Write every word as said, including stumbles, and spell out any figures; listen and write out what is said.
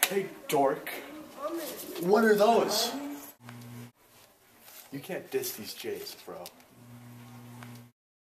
Hey, dork. What are those? You can't diss these Jays, bro.